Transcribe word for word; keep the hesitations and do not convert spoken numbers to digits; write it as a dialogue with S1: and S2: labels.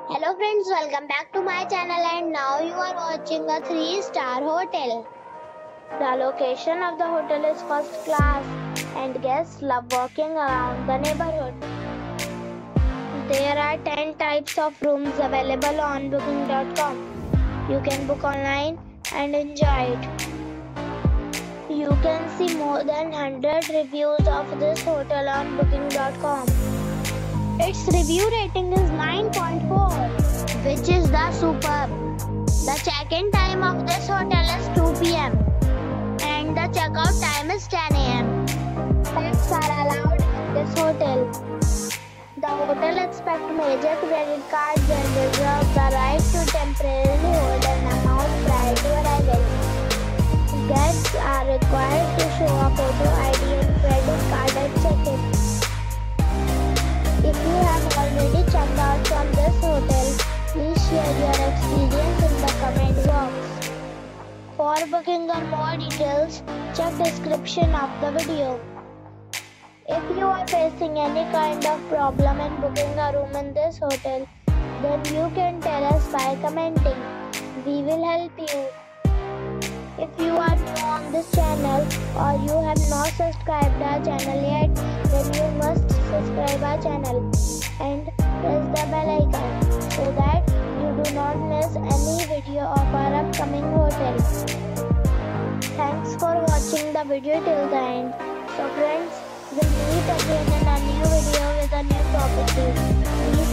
S1: Hello friends, welcome back to my channel and now you are watching a three star hotel. The location of the hotel is first class and guests love walking around the neighborhood. There are ten types of rooms available on booking dot com. You can book online and enjoy it. You can see more than one hundred reviews of this hotel on booking dot com. Its review rating is nine point four, which is the superb. The check-in time of this hotel is two p m and the check-out time is ten a m Pets are allowed in this hotel. The hotel accepts major credit cards and reserves the right to temporarily hold an amount prior to arrival. Guests are required to show a photo I D and credit card at check-in. If you have already checked out from this hotel, please share your experience in the comment box. For booking or more details, check description of the video. If you are facing any kind of problem in booking a room in this hotel, then you can tell us by commenting. We will help you. If you are new on this channel or you have not subscribed our channel yet, then you must subscribe our channel and press the bell icon so that you do not miss any video of our upcoming hotel. Thanks for watching the video till the end. So friends, we'll meet again in a new video with a new property. Please